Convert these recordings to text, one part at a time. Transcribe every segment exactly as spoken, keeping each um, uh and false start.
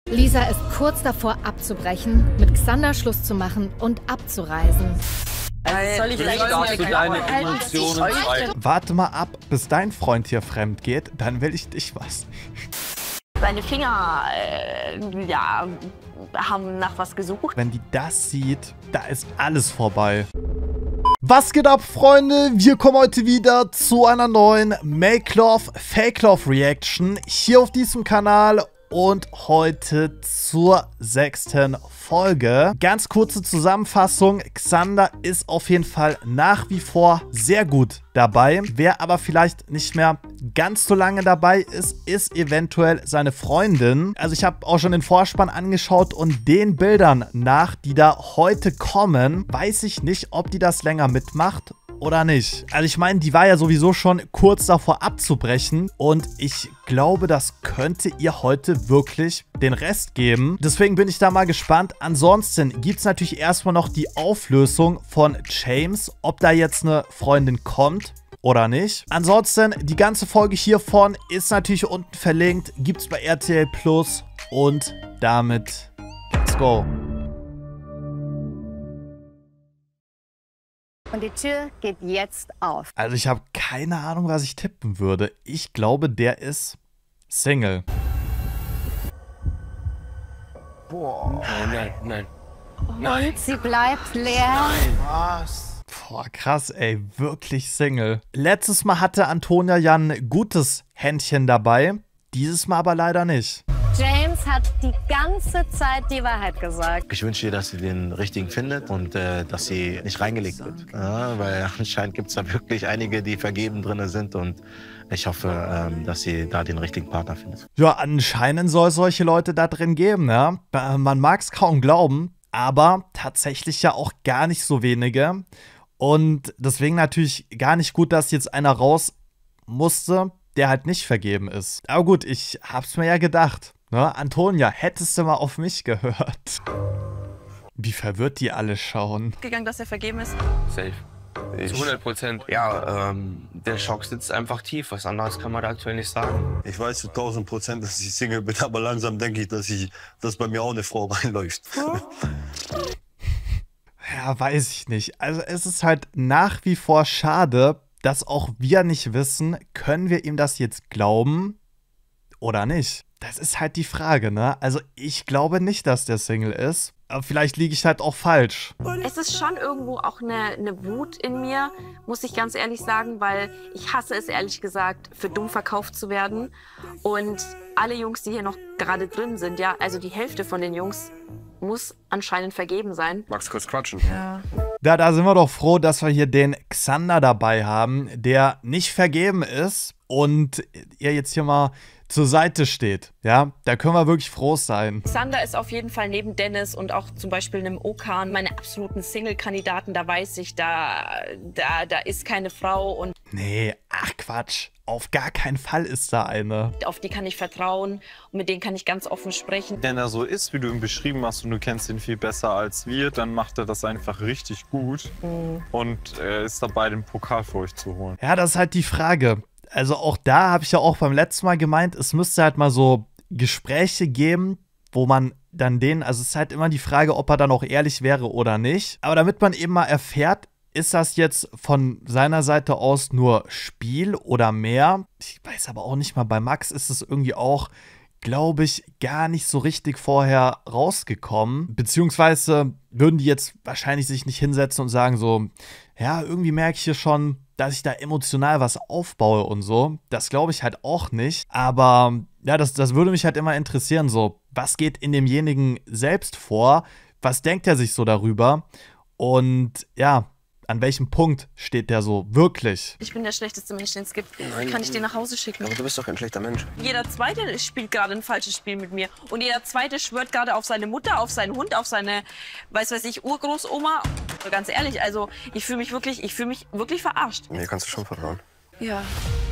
Lisa ist kurz davor abzubrechen, mit Xander Schluss zu machen und abzureisen. Also soll ich vielleicht deine Emotionen zeigen? Warte mal ab, bis dein Freund hier fremd geht, dann will ich dich was. Seine Finger, äh, ja, haben nach was gesucht. Wenn die das sieht, da ist alles vorbei. Was geht ab, Freunde? Wir kommen heute wieder zu einer neuen Make Love, Fake Love Reaction hier auf diesem Kanal und heute zur sechsten Folge. Ganz kurze Zusammenfassung. Xander ist auf jeden Fall nach wie vor sehr gut dabei. Wer aber vielleicht nicht mehr ganz so lange dabei ist, ist eventuell seine Freundin. Also ich habe auch schon den Vorspann angeschaut und den Bildern nach, die da heute kommen, weiß ich nicht, ob die das länger mitmacht oder nicht. Also ich meine, die war ja sowieso schon kurz davor abzubrechen und ich glaube, das könnte ihr heute wirklich den Rest geben. Deswegen bin ich da mal gespannt. Ansonsten gibt es natürlich erstmal noch die Auflösung von James, ob da jetzt eine Freundin kommt oder nicht. Ansonsten, die ganze Folge hiervon ist natürlich unten verlinkt, gibt es bei R T L Plus und damit let's go. Und die Tür geht jetzt auf. Also ich habe keine Ahnung, was ich tippen würde. Ich glaube, der ist Single. Boah. Nein, nein, nein. Und sie bleibt leer. Was? Boah, krass, ey. Wirklich Single. Letztes Mal hatte Antonia ja ein gutes Händchen dabei. Dieses Mal aber leider nicht. James hat die ganze Zeit die Wahrheit gesagt. Ich wünsche ihr, dass sie den richtigen findet und äh, dass sie nicht reingelegt wird. Ja, weil anscheinend gibt es da wirklich einige, die vergeben drin sind und ich hoffe, ähm, dass sie da den richtigen Partner findet. Ja, anscheinend soll es solche Leute da drin geben, ja. Man mag es kaum glauben, aber tatsächlich ja auch gar nicht so wenige. Und deswegen natürlich gar nicht gut, dass jetzt einer raus musste, der halt nicht vergeben ist. Aber gut, ich hab's mir ja gedacht. Ne? Antonia, hättest du mal auf mich gehört? Wie verwirrt die alle schauen. Gegangen, dass er vergeben ist. Safe. Ich, Zu hundert Prozent. Ja, ähm, der Schock sitzt einfach tief. Was anderes kann man da aktuell nicht sagen. Ich weiß zu tausend Prozent, dass ich Single bin, aber langsam denke ich, dass, ich, dass bei mir auch eine Frau reinläuft. Ja, weiß ich nicht. Also es ist halt nach wie vor schade, dass auch wir nicht wissen, können wir ihm das jetzt glauben oder nicht? Das ist halt die Frage, ne? Also ich glaube nicht, dass der Single ist. Aber vielleicht liege ich halt auch falsch. Es ist schon irgendwo auch eine, eine Wut in mir, muss ich ganz ehrlich sagen, weil ich hasse es ehrlich gesagt, für dumm verkauft zu werden. Und alle Jungs, die hier noch gerade drin sind, ja, also die Hälfte von den Jungs muss anscheinend vergeben sein. Magst du kurz quatschen? Ja. Ja, da sind wir doch froh, dass wir hier den Xander dabei haben, der nicht vergeben ist und ihr jetzt hier mal zur Seite steht. Ja, da können wir wirklich froh sein. Xander ist auf jeden Fall neben Dennis und auch zum Beispiel einem Okan meine absoluten Single-Kandidaten. Da weiß ich, da, da, da ist keine Frau und nee, ach Quatsch. Auf gar keinen Fall ist da eine. auf die kann ich vertrauen und mit denen kann ich ganz offen sprechen. Wenn er so ist, wie du ihn beschrieben hast und du kennst ihn viel besser als wir, dann macht er das einfach richtig gut Mhm. und er ist dabei, den Pokal für euch zu holen. Ja, das ist halt die Frage. Also auch da habe ich ja auch beim letzten Mal gemeint, es müsste halt mal so Gespräche geben, wo man dann den, also es ist halt immer die Frage, ob er dann auch ehrlich wäre oder nicht. Aber damit man eben mal erfährt, ist das jetzt von seiner Seite aus nur Spiel oder mehr? Ich weiß aber auch nicht mal, bei Max ist es irgendwie auch, glaube ich, gar nicht so richtig vorher rausgekommen. Beziehungsweise würden die jetzt wahrscheinlich sich nicht hinsetzen und sagen so, ja, irgendwie merke ich hier schon, dass ich da emotional was aufbaue und so. Das glaube ich halt auch nicht. Aber ja, das, das würde mich halt immer interessieren, so, was geht in demjenigen selbst vor? Was denkt er sich so darüber? Und ja, an welchem Punkt steht der so wirklich? Ich bin der schlechteste Mensch, den es gibt. Nein, Kann ich den nach Hause schicken? Aber du bist doch kein schlechter Mensch. Jeder Zweite spielt gerade ein falsches Spiel mit mir. Und jeder Zweite schwört gerade auf seine Mutter, auf seinen Hund, auf seine, weiß weiß ich, Urgroßoma. Ganz ehrlich, also ich fühle mich wirklich, ich fühle mich wirklich verarscht. Mir kannst du schon vertrauen. Ja,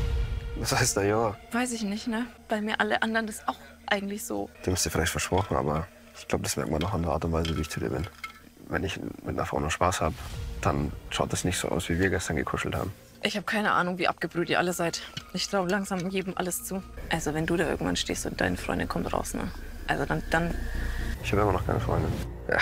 Was heißt da ja? weiß ich nicht, ne? Bei mir alle anderen das auch eigentlich so. Dem ist dir vielleicht versprochen, aber ich glaube, das merkt man noch an der Art und Weise, wie ich zu dir bin. Wenn ich mit einer Frau nur Spaß habe, dann schaut das nicht so aus, wie wir gestern gekuschelt haben. Ich habe keine Ahnung, wie abgebrüht ihr alle seid. Ich traue langsam jedem alles zu. Also wenn du da irgendwann stehst und deine Freundin kommt raus, ne? Also dann... dann Ich habe immer noch keine Freundin. Ja.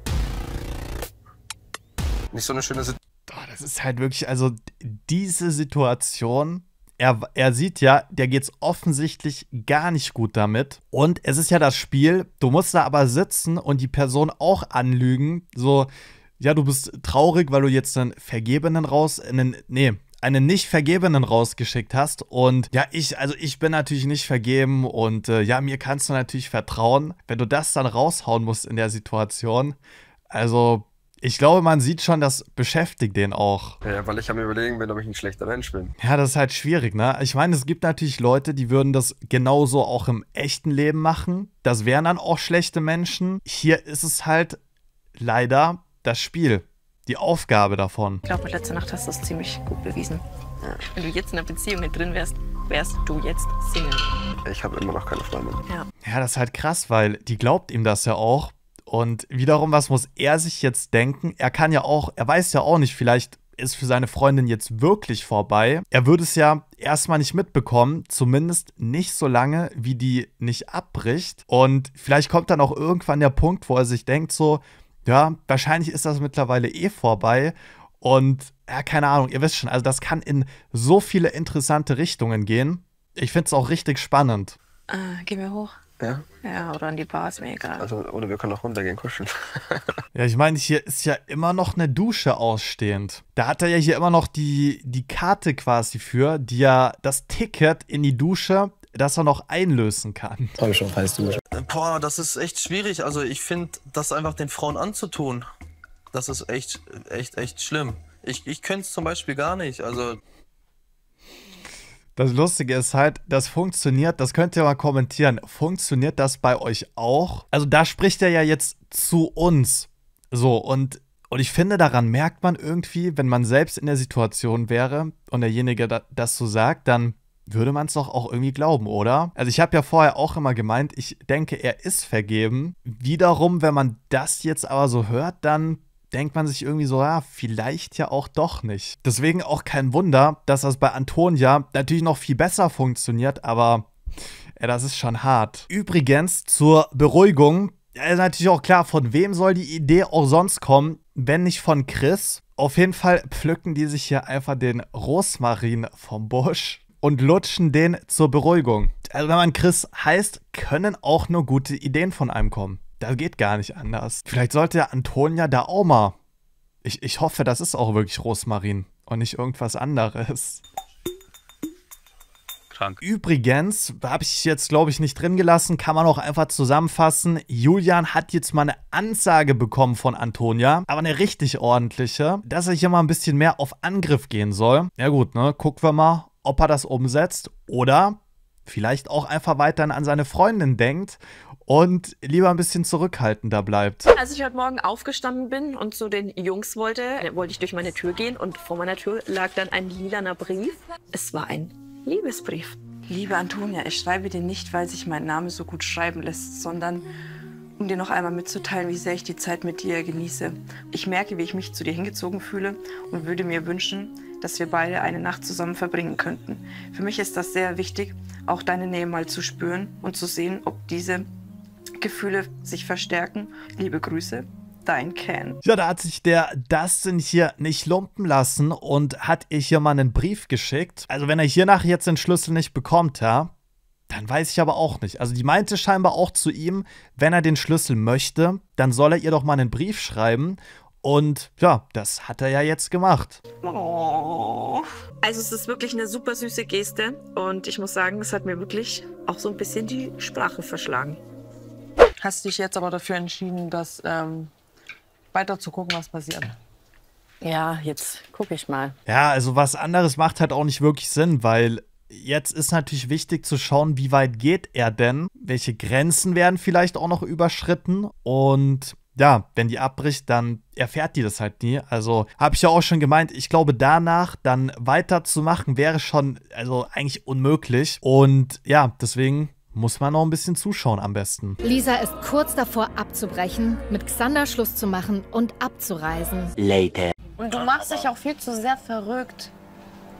Nicht so eine schöne Situation. Das ist halt wirklich, also diese Situation, er, er sieht ja, der geht's offensichtlich gar nicht gut damit. Und es ist ja das Spiel, du musst da aber sitzen und die Person auch anlügen. So, ja, du bist traurig, weil du jetzt einen Vergebenen raus, einen, nee, einen nicht Vergebenen rausgeschickt hast. Und ja, ich, also ich bin natürlich nicht vergeben und äh, ja, mir kannst du natürlich vertrauen. Wenn du das dann raushauen musst in der Situation, also ich glaube, man sieht schon, das beschäftigt den auch. Ja, weil ich am Überlegen bin, ob ich ein schlechter Mensch bin. Ja, das ist halt schwierig, ne? Ich meine, es gibt natürlich Leute, die würden das genauso auch im echten Leben machen. Das wären dann auch schlechte Menschen. Hier ist es halt leider das Spiel, die Aufgabe davon. Ich glaube, letzte Nacht hast du es ziemlich gut bewiesen. Wenn du jetzt in einer Beziehung mit drin wärst, wärst du jetzt Single. Ich habe immer noch keine Freundin. Ja. Ja, das ist halt krass, weil die glaubt ihm das ja auch. Und wiederum, was muss er sich jetzt denken? Er kann ja auch, er weiß ja auch nicht, vielleicht ist für seine Freundin jetzt wirklich vorbei. Er würde es ja erstmal nicht mitbekommen, zumindest nicht so lange, wie die nicht abbricht. Und vielleicht kommt dann auch irgendwann der Punkt, wo er sich denkt so, ja, wahrscheinlich ist das mittlerweile eh vorbei. Und ja, keine Ahnung, ihr wisst schon, also das kann in so viele interessante Richtungen gehen. Ich finde es auch richtig spannend. Äh, geh mir hoch. Ja? Ja, oder an die Bar, ist mir egal. Also, oder wir können auch runtergehen, kuscheln. Ja, ich meine, hier ist ja immer noch eine Dusche ausstehend. Da hat er ja hier immer noch die, die Karte quasi für, die ja das Ticket in die Dusche, das er noch einlösen kann. Habe ich schon heiß Dusche. Boah, das ist echt schwierig. Also ich finde, das einfach den Frauen anzutun, das ist echt, echt, echt schlimm. Ich, ich könnte es zum Beispiel gar nicht, also... Das Lustige ist halt, das funktioniert, das könnt ihr mal kommentieren, funktioniert das bei euch auch? Also da spricht er ja jetzt zu uns. So, und, und ich finde, daran merkt man irgendwie, wenn man selbst in der Situation wäre und derjenige da, das so sagt, dann würde man es doch auch irgendwie glauben, oder? Also ich habe ja vorher auch immer gemeint, ich denke, er ist vergeben. Wiederum, wenn man das jetzt aber so hört, dann denkt man sich irgendwie so, ja, vielleicht ja auch doch nicht. Deswegen auch kein Wunder, dass das bei Antonia natürlich noch viel besser funktioniert, aber ja, das ist schon hart. Übrigens, zur Beruhigung, ja, ist natürlich auch klar, von wem soll die Idee auch sonst kommen, wenn nicht von Chris. Auf jeden Fall pflücken die sich hier einfach den Rosmarin vom Busch und lutschen den zur Beruhigung. Also wenn man Chris heißt, können auch nur gute Ideen von einem kommen. Das geht gar nicht anders. Vielleicht sollte ja Antonia da auch mal. Ich, ich hoffe, das ist auch wirklich Rosmarin und nicht irgendwas anderes. Krank. Übrigens, habe ich jetzt, glaube ich, nicht drin gelassen, kann man auch einfach zusammenfassen. Julian hat jetzt mal eine Ansage bekommen von Antonia, aber eine richtig ordentliche, dass er hier mal ein bisschen mehr auf Angriff gehen soll. Ja gut, ne, gucken wir mal, ob er das umsetzt oder vielleicht auch einfach weiterhin an seine Freundin denkt und lieber ein bisschen zurückhaltender bleibt. Als ich heute Morgen aufgestanden bin und zu den Jungs wollte, wollte ich durch meine Tür gehen und vor meiner Tür lag dann ein lilaner Brief. Es war ein Liebesbrief. Liebe Antonia, ich schreibe dir nicht, weil sich mein Name so gut schreiben lässt, sondern um dir noch einmal mitzuteilen, wie sehr ich die Zeit mit dir genieße. Ich merke, wie ich mich zu dir hingezogen fühle und würde mir wünschen, dass wir beide eine Nacht zusammen verbringen könnten. Für mich ist das sehr wichtig, auch deine Nähe mal zu spüren und zu sehen, ob diese Gefühle sich verstärken. Liebe Grüße, dein Ken. Ja, da hat sich der Dustin hier nicht lumpen lassen und hat ihr hier mal einen Brief geschickt. Also wenn er hier nachher jetzt den Schlüssel nicht bekommt, ja, dann weiß ich aber auch nicht. Also die meinte scheinbar auch zu ihm, wenn er den Schlüssel möchte, dann soll er ihr doch mal einen Brief schreiben. Und ja, das hat er ja jetzt gemacht. Oh. Also es ist wirklich eine super süße Geste und ich muss sagen, es hat mir wirklich auch so ein bisschen die Sprache verschlagen. Hast dich jetzt aber dafür entschieden, das ähm, weiter zu gucken, was passiert? Ja, jetzt gucke ich mal. Ja, also was anderes macht halt auch nicht wirklich Sinn, weil jetzt ist natürlich wichtig zu schauen, wie weit geht er denn? Welche Grenzen werden vielleicht auch noch überschritten? Und ja, wenn die abbricht, dann erfährt die das halt nie. Also habe ich ja auch schon gemeint, ich glaube danach dann weiterzumachen wäre schon, also eigentlich unmöglich. Und ja, deswegen muss man noch ein bisschen zuschauen am besten. Lisa ist kurz davor abzubrechen, mit Xander Schluss zu machen und abzureisen. Later. Und du machst dich auch viel zu sehr verrückt.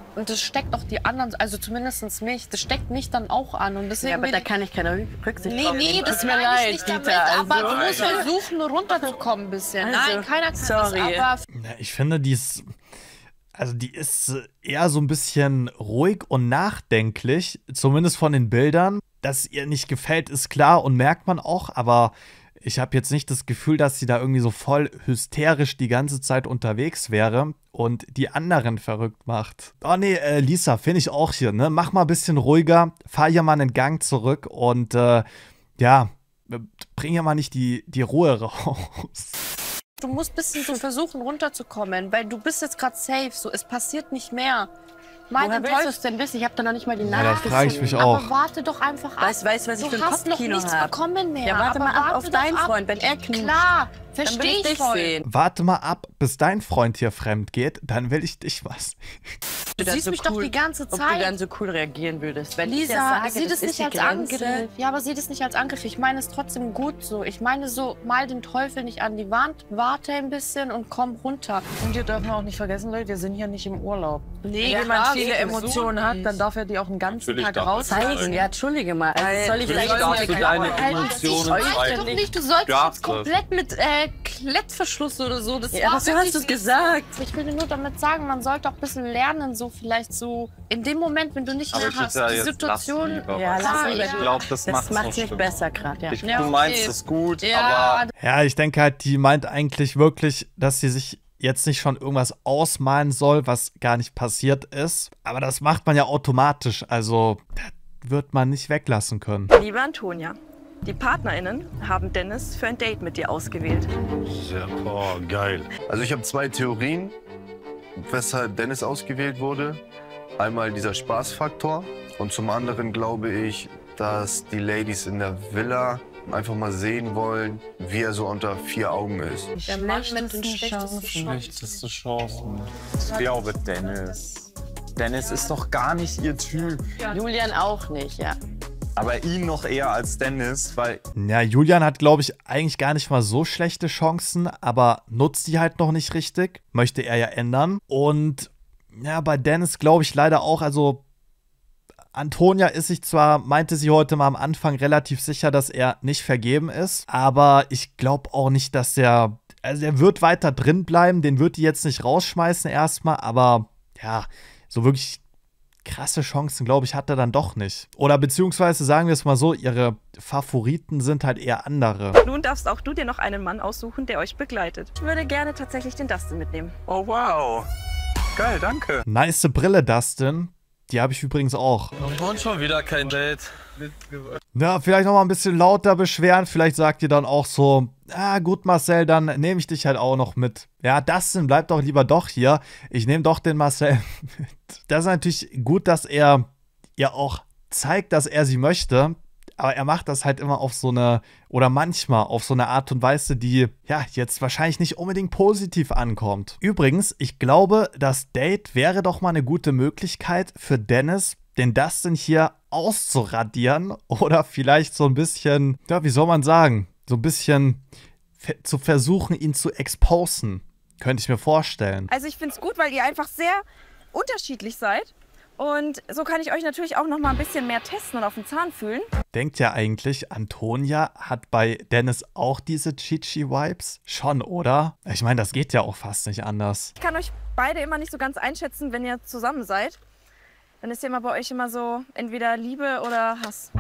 Und das steckt auch die anderen, also zumindest mich, das steckt mich dann auch an. Und deswegen Ja, aber da kann ich keine Rücksicht Nee, drauf nee, nehmen. das Tut mir meine leid, ich nicht damit, Dieter, also- aber du musst versuchen, runterzukommen ein bisschen. Also, Nein, keiner kann sorry. das, aber... Ja, ich finde, die ist, also die ist eher so ein bisschen ruhig und nachdenklich, zumindest von den Bildern. Dass ihr nicht gefällt, ist klar und merkt man auch, aber ich habe jetzt nicht das Gefühl, dass sie da irgendwie so voll hysterisch die ganze Zeit unterwegs wäre und die anderen verrückt macht. Oh nee, äh, Lisa, finde ich auch hier, ne? Mach mal ein bisschen ruhiger, fahr hier mal einen Gang zurück und äh, ja, bring ja mal nicht die, die Ruhe raus. Du musst ein bisschen so versuchen, runterzukommen, weil du bist jetzt gerade safe, so, es passiert nicht mehr. Woher willst du es denn wissen? Ich habe da noch nicht mal die Ja, Nachricht das frage ich mich auch. Aber warte doch einfach ab. Weißt, weißt, was ich du für ein hast noch Kopfkino nichts hab. bekommen mehr. Ja, warte aber mal ab warte auf doch deinen ab. Freund, wenn er knutscht. Klar, Dann verstehe will ich ich dich voll. sehen. Warte mal ab, bis dein Freund hier fremd geht, dann will ich dich was. Du dann siehst so mich cool, doch die ganze Ob du Zeit. dann so cool reagieren würdest. Wenn ich Lisa, ja sage, sieh das das ist nicht die als Grenze. Angriff. Ja, aber sieh das nicht als Angriff. Ich meine es trotzdem gut so. Ich meine so, mal den Teufel nicht an die Wand, warte ein bisschen und komm runter. Und wir dürfen auch nicht vergessen, Leute, wir sind hier nicht im Urlaub. Nee, Wenn ja, jemand klar, viele eben Emotionen so hat, nicht. dann darf er die auch einen ganzen Natürlich Tag darf er rauszeigen. Zeigen, ja, entschuldige mal. Also Weil- soll ich Natürlich vielleicht darfst du deine Ich Emotionen weiß doch zeigen. nicht, du sollst Darfst jetzt komplett mit äh, Klettverschluss oder so. Das Ja, war aber so wirklich hast du es nicht- gesagt. Ich will dir nur damit sagen, man sollte auch ein bisschen lernen, so vielleicht so in dem Moment, wenn du nicht Aber mehr ich hast, würde ja die jetzt Situation. lass lieber, Ja, weißt lass du? lieber. Ich glaube, das, Das macht's macht noch es nicht schlimmer. besser gerade, ja. Ich, Ja, du okay. meinst es gut, Ja, aber Ja, ich denke halt, die meint eigentlich wirklich, dass sie sich jetzt nicht schon irgendwas ausmalen soll, was gar nicht passiert ist. Aber das macht man ja automatisch, also das wird man nicht weglassen können. Liebe Antonia, die PartnerInnen haben Dennis für ein Date mit dir ausgewählt. Sehr, oh, geil. Also ich habe zwei Theorien, weshalb Dennis ausgewählt wurde. Einmal dieser Spaßfaktor und zum anderen glaube ich, dass die Ladies in der Villa einfach mal sehen wollen, wie er so unter vier Augen ist. Der Mann mit den schlechtesten Chancen. schlechteste Chancen. Ich glaube Dennis. Dennis ist doch gar nicht ihr Typ. Julian auch nicht, ja. Aber ihn noch eher als Dennis, weil Ja, Julian hat, glaube ich, eigentlich gar nicht mal so schlechte Chancen, aber nutzt die halt noch nicht richtig. Möchte er ja ändern. Und ja, bei Dennis glaube ich leider auch, also Antonia ist sich zwar, meinte sie heute mal am Anfang, relativ sicher, dass er nicht vergeben ist, aber ich glaube auch nicht, dass er, also er wird weiter drin bleiben, den wird die jetzt nicht rausschmeißen erstmal, aber ja, so wirklich krasse Chancen, glaube ich, hat er dann doch nicht. Oder beziehungsweise sagen wir es mal so, ihre Favoriten sind halt eher andere. Nun darfst auch du dir noch einen Mann aussuchen, der euch begleitet. Ich würde gerne tatsächlich den Dustin mitnehmen. oh wow. Geil, danke. Nice Brille, Dustin. Die habe ich übrigens auch. Und schon wieder kein Date. Ja, vielleicht noch mal ein bisschen lauter beschweren. Vielleicht sagt ihr dann auch so, ah gut Marcel, dann nehme ich dich halt auch noch mit. Ja, Dustin, bleib doch lieber doch hier. Ich nehme doch den Marcel mit. Das ist natürlich gut, dass er ihr auch zeigt, dass er sie möchte. Aber er macht das halt immer auf so eine, oder manchmal auf so eine Art und Weise, die ja jetzt wahrscheinlich nicht unbedingt positiv ankommt. Übrigens, ich glaube, das Date wäre doch mal eine gute Möglichkeit für Dennis, den Dustin hier auszuradieren oder vielleicht so ein bisschen, ja, wie soll man sagen, so ein bisschen fe- zu versuchen, ihn zu exposen. Könnte ich mir vorstellen. Also ich finde es gut, weil ihr einfach sehr unterschiedlich seid. Und so kann ich euch natürlich auch noch mal ein bisschen mehr testen und auf den Zahn fühlen. Denkt ja eigentlich, Antonia hat bei Dennis auch diese Chichi-Vibes? Schon, oder? Ich meine, das geht ja auch fast nicht anders. Ich kann euch beide immer nicht so ganz einschätzen, wenn ihr zusammen seid. Dann ist ja immer bei euch immer so entweder Liebe oder Hass.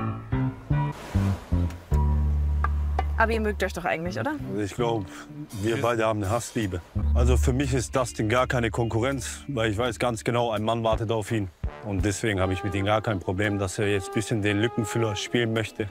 Aber ihr mögt euch doch eigentlich, oder? Also ich glaube, wir beide haben eine Hassliebe. Also für mich ist Dustin gar keine Konkurrenz, weil ich weiß ganz genau, ein Mann wartet auf ihn. Und deswegen habe ich mit ihm gar kein Problem, dass er jetzt ein bisschen den Lückenfüller spielen möchte.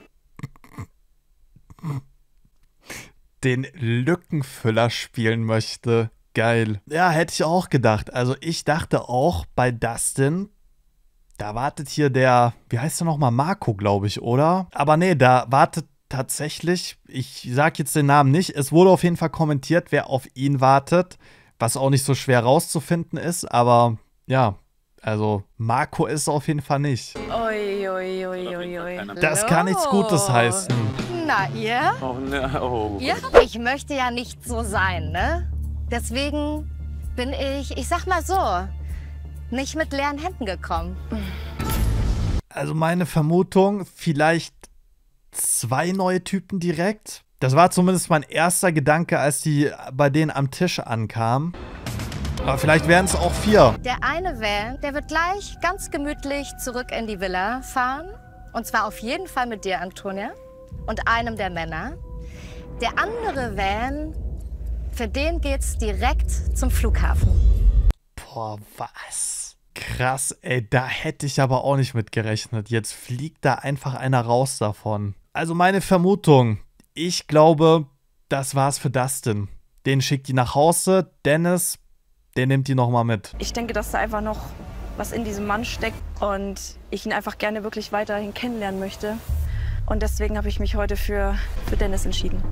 Den Lückenfüller spielen möchte. Geil. Ja, hätte ich auch gedacht. Also ich dachte auch bei Dustin, da wartet hier der, wie heißt er nochmal, Marco, glaube ich, oder? Aber nee, da wartet tatsächlich, ich sag jetzt den Namen nicht, es wurde auf jeden Fall kommentiert, wer auf ihn wartet, was auch nicht so schwer rauszufinden ist, aber ja, also Marco ist auf jeden Fall nicht. Ui, ui, ui, ui, ui. Das kann nichts Gutes heißen. Na, ihr? Oh, ne, oh. Ja? Ich möchte ja nicht so sein, ne? Deswegen bin ich, ich sag mal so, nicht mit leeren Händen gekommen. Also meine Vermutung, vielleicht zwei neue Typen direkt. Das war zumindest mein erster Gedanke, als die bei denen am Tisch ankamen. Aber vielleicht wären es auch vier. Der eine Van, der wird gleich ganz gemütlich zurück in die Villa fahren. Und zwar auf jeden Fall mit dir, Antonia, und einem der Männer. Der andere Van, für den geht's direkt zum Flughafen. Boah, was? Krass, ey, da hätte ich aber auch nicht mit gerechnet. Jetzt fliegt da einfach einer raus davon. Also meine Vermutung, ich glaube, das war's für Dustin. Den schickt die nach Hause, Dennis, der nimmt die nochmal mit. Ich denke, dass da einfach noch was in diesem Mann steckt und ich ihn einfach gerne wirklich weiterhin kennenlernen möchte. Und deswegen habe ich mich heute für, für Dennis entschieden.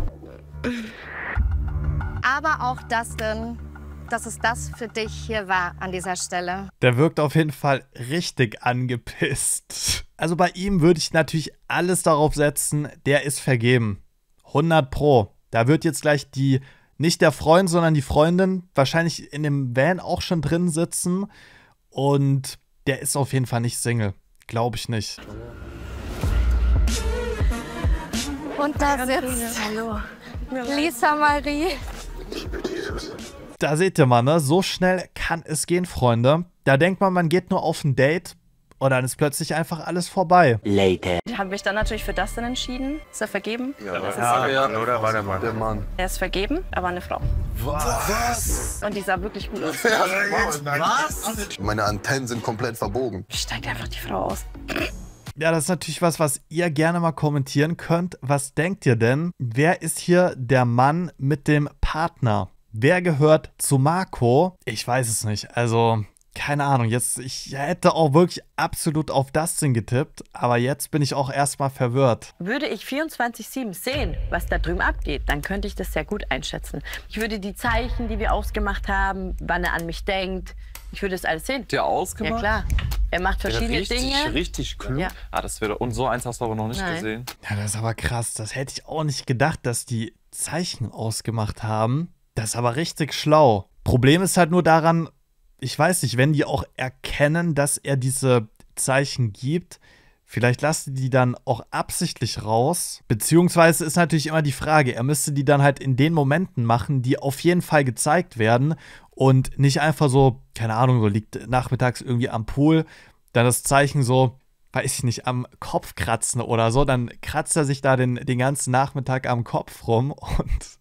Aber auch Dustin, dass es das für dich hier war an dieser Stelle. Der wirkt auf jeden Fall richtig angepisst. Also bei ihm würde ich natürlich alles darauf setzen, der ist vergeben. hundert Pro. Da wird jetzt gleich die, nicht der Freund, sondern die Freundin wahrscheinlich in dem Van auch schon drin sitzen. Und der ist auf jeden Fall nicht Single. Glaube ich nicht. Und da sitzt Hallo. Lisa Marie. Da seht ihr mal, ne? So schnell kann es gehen, Freunde. Da denkt man, man geht nur auf ein Date und dann ist plötzlich einfach alles vorbei. Later. Ich habe mich dann natürlich für Dustin entschieden. Ist er vergeben? Ja, das ist ja, er. ja, oder war der Mann? Der Mann. Er ist vergeben, aber eine Frau. Was? Und die sah wirklich gut aus. Was? Meine Antennen sind komplett verbogen. Steigt einfach die Frau aus. Ja, das ist natürlich was, was ihr gerne mal kommentieren könnt. Was denkt ihr denn? Wer ist hier der Mann mit dem Partner? Wer gehört zu Marco? Ich weiß es nicht. Also, keine Ahnung. Jetzt, ich hätte auch wirklich absolut auf Dustin getippt. Aber jetzt bin ich auch erstmal verwirrt. Würde ich vierundzwanzig sieben sehen, was da drüben abgeht, dann könnte ich das sehr gut einschätzen. Ich würde die Zeichen, die wir ausgemacht haben, wann er an mich denkt, ich würde das alles sehen. Der ausgemacht? Ja, klar. Er macht verschiedene richtig, Dinge. Richtig klug. Ja. Ah, das wäre, und so eins hast du aber noch nicht Nein. gesehen. Ja, das ist aber krass. Das hätte ich auch nicht gedacht, dass die Zeichen ausgemacht haben. Das ist aber richtig schlau. Problem ist halt nur daran, ich weiß nicht, wenn die auch erkennen, dass er diese Zeichen gibt, vielleicht lassen die dann auch absichtlich raus. Beziehungsweise ist natürlich immer die Frage, er müsste die dann halt in den Momenten machen, die auf jeden Fall gezeigt werden und nicht einfach so, keine Ahnung, so liegt nachmittags irgendwie am Pool, dann das Zeichen so, weiß ich nicht, am Kopf kratzen oder so, dann kratzt er sich da den, den ganzen Nachmittag am Kopf rum und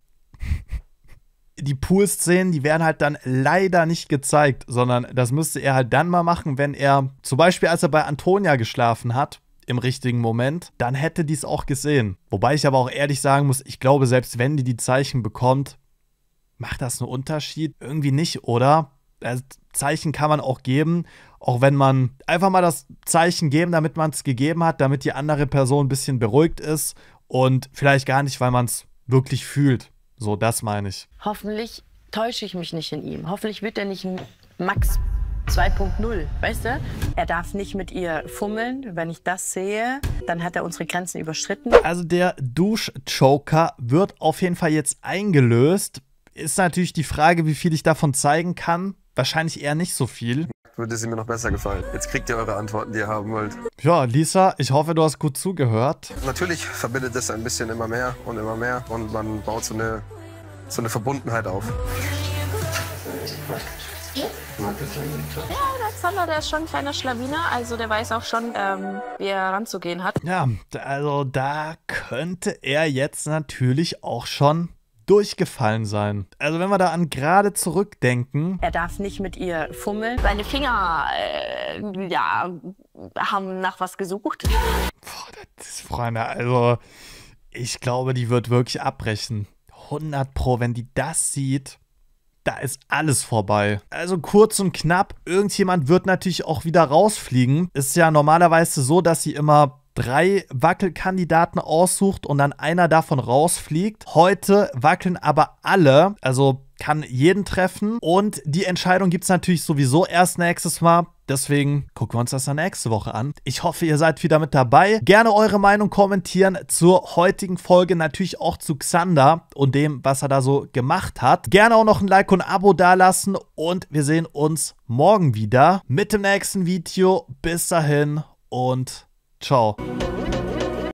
die Pool-Szenen, die werden halt dann leider nicht gezeigt, sondern das müsste er halt dann mal machen, wenn er, zum Beispiel als er bei Antonia geschlafen hat, im richtigen Moment, dann hätte die es auch gesehen. Wobei ich aber auch ehrlich sagen muss, ich glaube, selbst wenn die die Zeichen bekommt, macht das einen Unterschied? Irgendwie nicht, oder? Also, Zeichen kann man auch geben, auch wenn man einfach mal das Zeichen geben, damit man es gegeben hat, damit die andere Person ein bisschen beruhigt ist und vielleicht gar nicht, weil man es wirklich fühlt. So, das meine ich. Hoffentlich täusche ich mich nicht in ihm. Hoffentlich wird er nicht ein Max zwei Punkt null, weißt du? Er darf nicht mit ihr fummeln. Wenn ich das sehe, dann hat er unsere Grenzen überschritten. Also der Dusch-Joker wird auf jeden Fall jetzt eingelöst. Ist natürlich die Frage, wie viel ich davon zeigen kann. Wahrscheinlich eher nicht so viel. Würde sie mir noch besser gefallen. Jetzt kriegt ihr eure Antworten, die ihr haben wollt. Ja, Lisa, ich hoffe, du hast gut zugehört. Natürlich verbindet es ein bisschen immer mehr und immer mehr und man baut so eine, so eine Verbundenheit auf. Ja, der Xander, der ist schon ein kleiner Schlawiner, also der weiß auch schon, ähm, wie er ranzugehen hat. Ja, also da könnte er jetzt natürlich auch schon durchgefallen sein. Also wenn wir da an gerade zurückdenken. Er darf nicht mit ihr fummeln. Seine Finger, äh, ja, haben nach was gesucht. Boah, das ist, Freunde, also ich glaube, die wird wirklich abbrechen. hundert Pro, wenn die das sieht, da ist alles vorbei. Also kurz und knapp, irgendjemand wird natürlich auch wieder rausfliegen. Ist ja normalerweise so, dass sie immer drei Wackelkandidaten aussucht und dann einer davon rausfliegt. Heute wackeln aber alle, also kann jeden treffen. Und die Entscheidung gibt es natürlich sowieso erst nächstes Mal. Deswegen gucken wir uns das dann nächste Woche an. Ich hoffe, ihr seid wieder mit dabei. Gerne eure Meinung kommentieren zur heutigen Folge. Natürlich auch zu Xander und dem, was er da so gemacht hat. Gerne auch noch ein Like und ein Abo dalassen. Und wir sehen uns morgen wieder mit dem nächsten Video. Bis dahin und ciao.